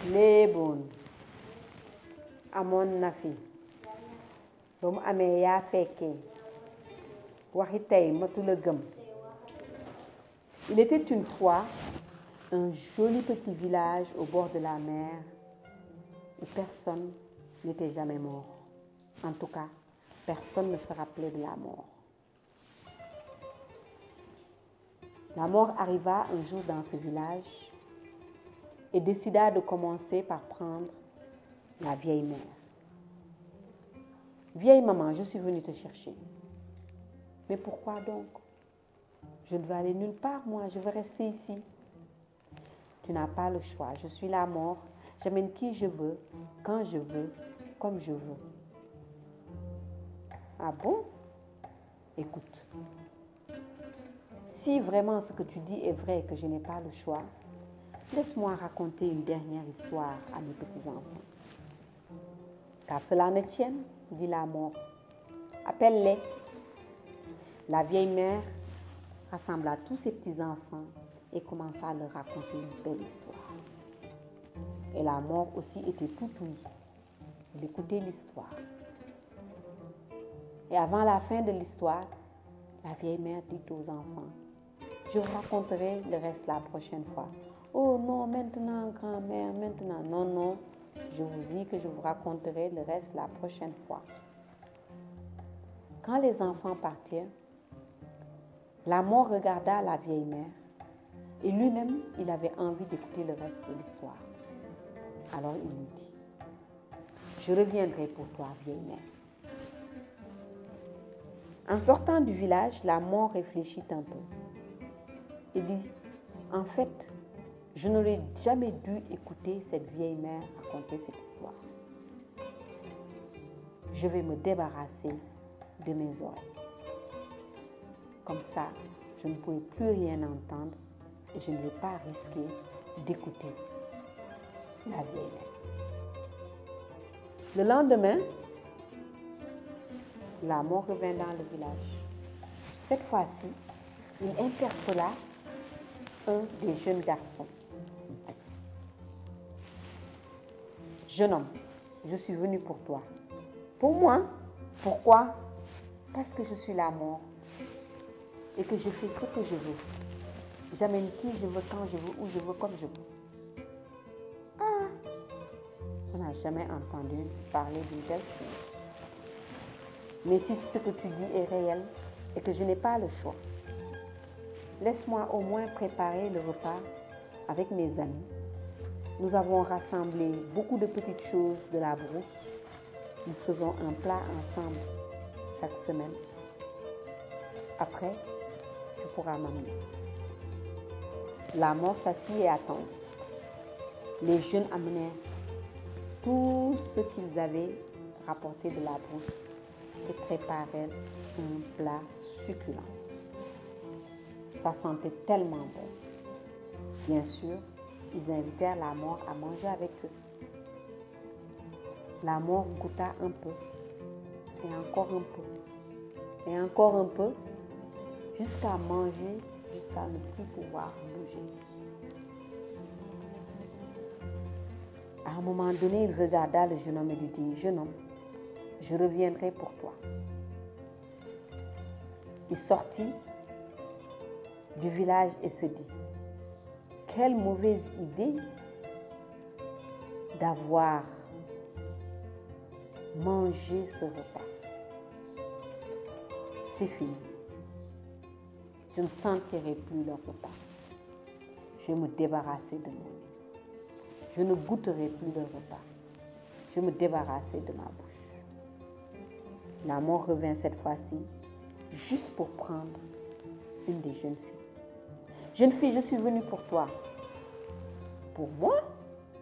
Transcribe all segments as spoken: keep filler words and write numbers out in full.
léeboon amoon na fi ba mu amee yaa fekkee waxi tey matula gëm. Il était une fois un joli petit village au bord de la mer où personne n'était jamais mort. En tout cas, personne ne se rappelait de la mort. La mort arriva un jour dans ce village et décida de commencer par prendre la vieille mère. Vieille maman, je suis venue te chercher. Mais pourquoi donc? Je ne veux aller nulle part, moi, je veux rester ici. Tu n'as pas le choix, je suis la mort, j'amène qui je veux, quand je veux, comme je veux. Ah bon? Écoute, si vraiment ce que tu dis est vrai et que je n'ai pas le choix, laisse-moi raconter une dernière histoire à mes petits-enfants. Qu'à cela ne tienne, dit la mort. Appelle-les. La vieille mère rassembla tous ses petits-enfants et commença à leur raconter une belle histoire. Et la mort aussi était tout ouïe. Il écoutait l'histoire. Et avant la fin de l'histoire, la vieille mère dit aux enfants, je vous raconterai le reste la prochaine fois. Oh non, maintenant, grand-mère, maintenant. Non, non, je vous dis que je vous raconterai le reste la prochaine fois. Quand les enfants partirent, la mort regarda la vieille mère et lui-même, il avait envie d'écouter le reste de l'histoire. Alors il lui dit, je reviendrai pour toi, vieille mère. En sortant du village, la mort réfléchit un peu et dit, en fait, je n'aurais jamais dû écouter cette vieille mère raconter cette histoire. Je vais me débarrasser de mes oreilles. Comme ça, je ne pourrai plus rien entendre et je ne vais pas risquer d'écouter la vieille mère. Le lendemain, la mort revint dans le village. Cette fois-ci, il interpella un des jeunes garçons. Jeune homme, je suis venu pour toi. Pour moi? Pourquoi? Parce que je suis la mort et que je fais ce que je veux. J'amène qui je veux, quand je veux, où je veux, comme je veux. Ah, on n'a jamais entendu parler d'une telle chose. Mais si ce que tu dis est réel et que je n'ai pas le choix, laisse-moi au moins préparer le repas avec mes amis. Nous avons rassemblé beaucoup de petites choses de la brousse. Nous faisons un plat ensemble chaque semaine. Après, tu pourras m'amener. La mort s'assit et attendit. Les jeunes amenèrent tout ce qu'ils avaient rapporté de la brousse et préparèrent un plat succulent. Ça sentait tellement bon. Bien sûr, ils invitèrent la mort à manger avec eux. La mort goûta un peu, et encore un peu, et encore un peu, jusqu'à manger, jusqu'à ne plus pouvoir bouger. À un moment donné, il regarda le jeune homme et lui dit, « Jeune homme, je reviendrai pour toi. » Il sortit du village et se dit, « Quelle mauvaise idée d'avoir mangé ce repas. C'est fini. Je ne sentirai plus le repas. Je vais me débarrasser de mon nez. Je ne goûterai plus le repas. Je vais me débarrasser de ma bouche. » La mort revint cette fois-ci, juste pour prendre une des jeunes filles. « Jeune fille, je suis venue pour toi. » « Pour moi? Pourquoi? »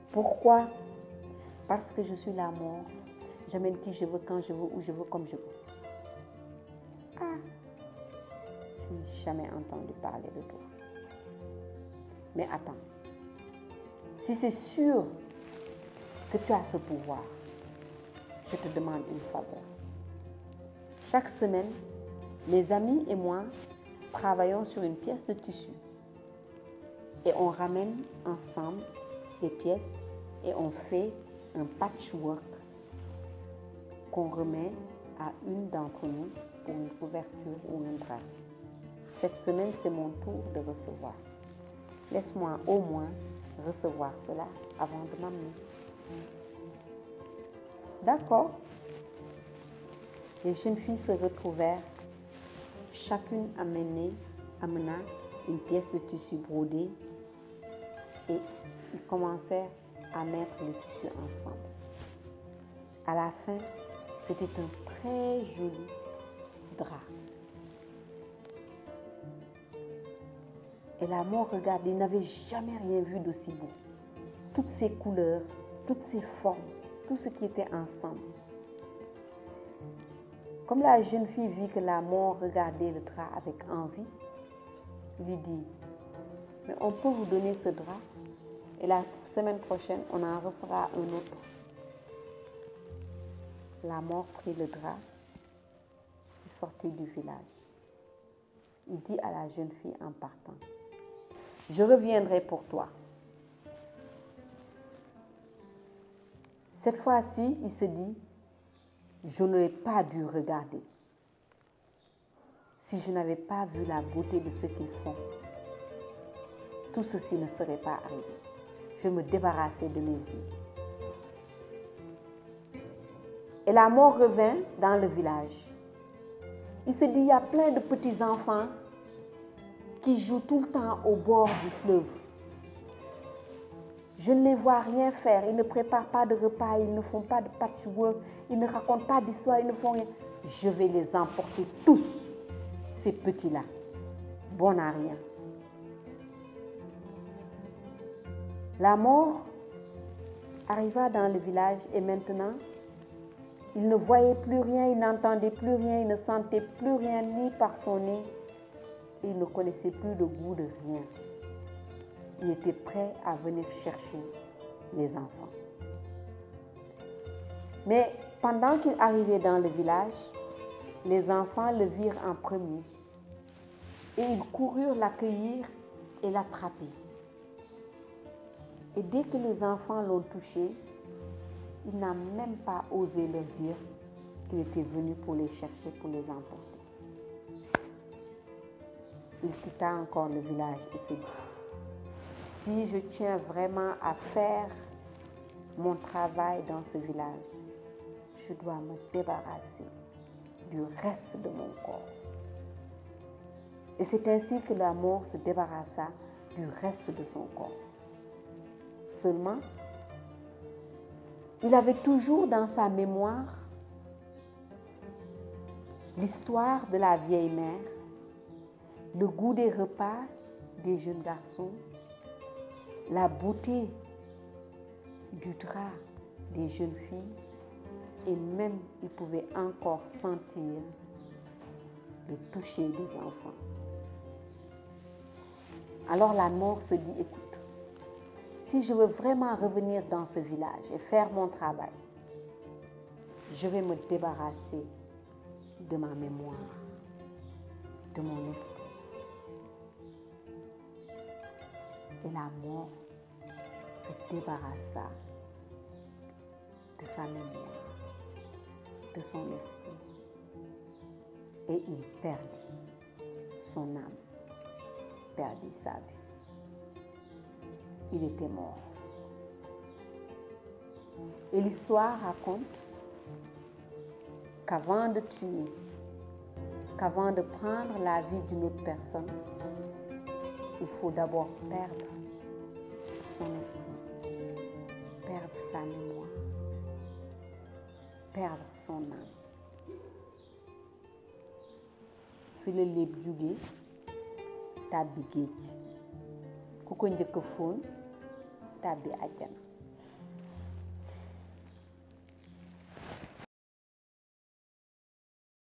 « Parce que je suis la mort. J'amène qui je veux, quand je veux, où je veux, comme je veux. » « Ah, je n'ai jamais entendu parler de toi. Mais attends, si c'est sûr que tu as ce pouvoir, je te demande une faveur. Chaque semaine, mes amis et moi travaillons sur une pièce de tissu et on ramène ensemble les pièces et on fait un patchwork qu'on remet à une d'entre nous pour une couverture ou un drap. Cette semaine, c'est mon tour de recevoir. Laisse-moi au moins recevoir cela avant de m'amener. D'accord. Les jeunes filles se retrouvèrent. Chacune amenait, amena une pièce de tissu brodé et ils commencèrent à mettre le tissu ensemble. À la fin, c'était un très joli drap. Et la mort regardait, n'avait jamais rien vu d'aussi beau. Toutes ces couleurs, toutes ces formes, tout ce qui était ensemble. Comme la jeune fille vit que la mort regardait le drap avec envie, il lui dit, mais on peut vous donner ce drap et la semaine prochaine, on en refera un autre. La mort prit le drap et sortit du village. Il dit à la jeune fille en partant, je reviendrai pour toi. Cette fois-ci, il se dit, je n'aurais pas dû regarder. Si je n'avais pas vu la beauté de ce qu'ils font, tout ceci ne serait pas arrivé. Je vais me débarrasser de mes yeux. Et la mort revint dans le village. Il se dit, il y a plein de petits enfants qui jouent tout le temps au bord du fleuve. Je ne les vois rien faire. Ils ne préparent pas de repas, ils ne font pas de patchwork, ils ne racontent pas d'histoire, ils ne font rien. Je vais les emporter tous, ces petits-là. Bon à rien. La mort arriva dans le village et maintenant, il ne voyait plus rien, il n'entendait plus rien, il ne sentait plus rien ni par son nez. Il ne connaissait plus le goût de rien. Il était prêt à venir chercher les enfants. Mais pendant qu'il arrivait dans le village, les enfants le virent en premier et ils coururent l'accueillir et l'attraper. Et dès que les enfants l'ont touché, il n'a même pas osé leur dire qu'il était venu pour les chercher, pour les emporter. Il quitta encore le village et se dit, si je tiens vraiment à faire mon travail dans ce village, je dois me débarrasser du reste de mon corps. Et c'est ainsi que la mort se débarrassa du reste de son corps. Seulement, il avait toujours dans sa mémoire l'histoire de la vieille mère, le goût des repas des jeunes garçons, la beauté du drap des jeunes filles et même il pouvait encore sentir le toucher des enfants. Alors la mort se dit, écoute, si je veux vraiment revenir dans ce village et faire mon travail, je vais me débarrasser de ma mémoire, de mon esprit. Et la mort se débarrassa de sa mémoire, de son esprit. Et il perdit son âme, perdit sa vie. Il était mort. Et l'histoire raconte qu'avant de tuer, qu'avant de prendre la vie d'une autre personne, il faut d'abord perdre son esprit, perdre sa mémoire, perdre son âme. fi la léeb jóge tàbbi géej ku ko njëkk a fóon tàbbi àjjana.